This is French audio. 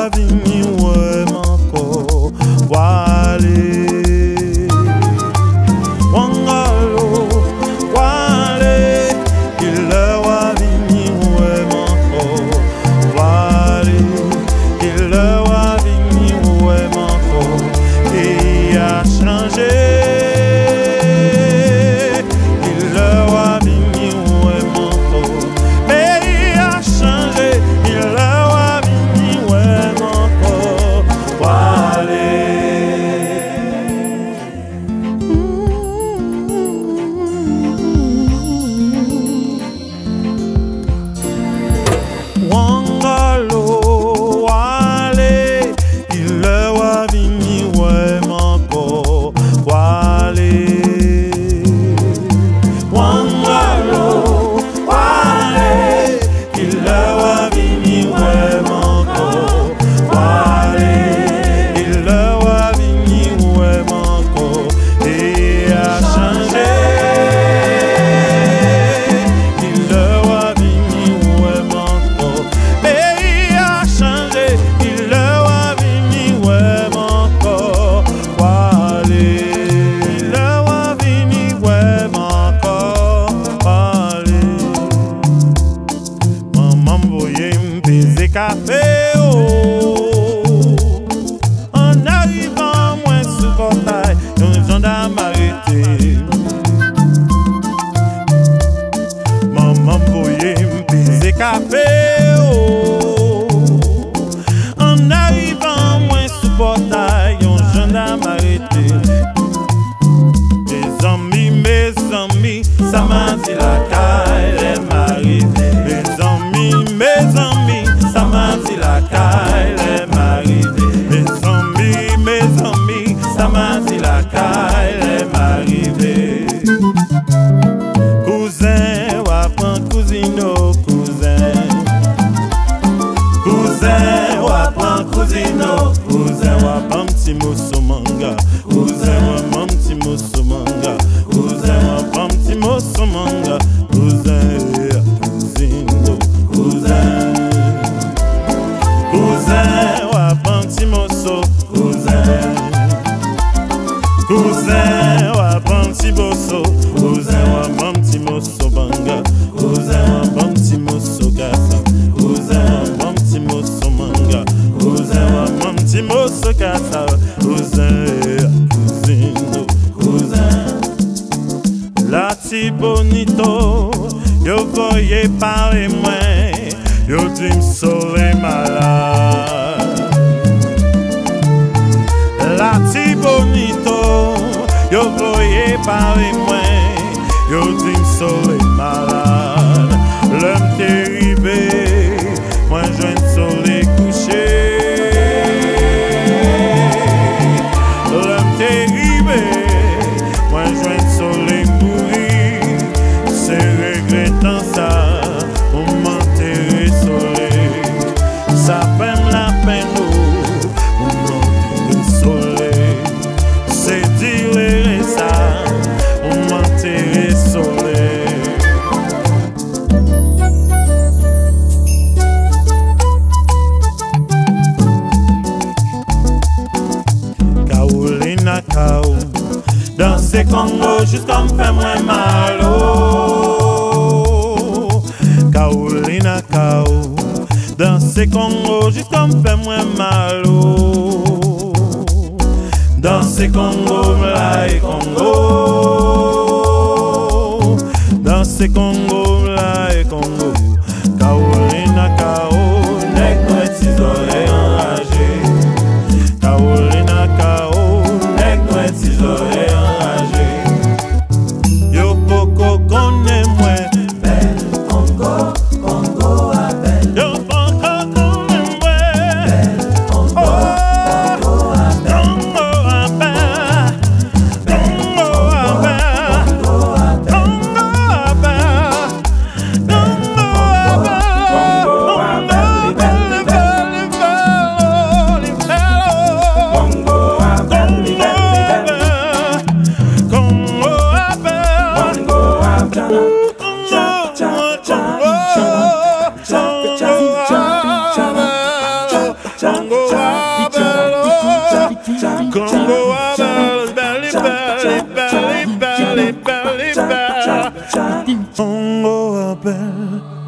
vini ouais manko wale Wangalo wale il wa vini ouais manko wale il wa vini ouais manko et a changé il wa vini ouais manko mais il a changé il wa vini ouais manko wale Wangalo wale il wa vini ouais manko wale Wangalo wale il wa vini ouais manko wale il wa vini ouais manko et a changé il wa vini ouais manko mais il a changé il wa vini ouais manko wale il wa vini ouais manko wale maman voyait m'baiser café en arrivant moins sous portail un gendarme arrêté maman voyait m'baiser café en arrivant moins sous portail un gendarme arrêté mes amis ça m'a dit la caille est m'arrivée mes amis ça m'a dit la caille est m'arrivée mes amis ça m'a dit la caille est m'arrivée cousin wa prend cousino cousin wa prend cousino cousin wa pam ti moso manga cousin wa mam ti moso manga cousin wa pam ti moso manga cousin cousino cousin wa pam ti moso cousin wa pam ti moso cousin wa mam ti moso banga cousin wa pam ti moso gasa cousin wa pam ti moso manga cousin wa pam ti moso gasa cousin cousino cousin la ti bonito yo voyez parler moi yo dit m'sauver malade la ti bonito yo voyez parler moi yo dit m'sauver malade l'homme t'est arrivé moi je viens de soleil couché l'homme t'est arrivé moi je viens de soleil mourir c'est regrettant ça on m'enterre soleil ça fait la peine on m'enterre soleil c'est dire ça on m'enterre soleil Kaolina Kao dans ces Congo jusqu'à me faire moins mal Kaolina Kao dans ces Congo jusqu'à me faire moins mal dans ces Congo m'la et Congo dans ces Congo m'la et Congo Kaolina Kao nek nou tis oreilles enragées Kaolina Kao nek nou tis oreilles enragées yo poko konnen mwen bel Congo Congo a bel yo poko konnen mwen bel Congo Congo a bel Congo a bel Congo a bel Congo a bel Congo Abel, Congo Abel, belly, belly, belly, belly, belly, belly. Congo Abel.